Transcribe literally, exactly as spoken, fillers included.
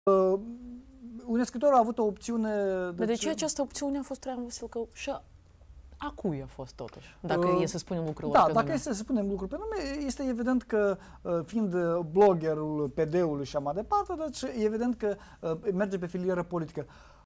Uh, un scriitor a avut o opțiune... Dar de ce această opțiune a fost Traian Văsilcă și a, a cui a fost totuși? Dacă uh, e să spunem lucrurile Da, pe dacă nume. este să spunem lucruri pe nume, este evident că, uh, fiind bloggerul P D-ului și așa mai departe, deci e evident că uh, merge pe filieră politică.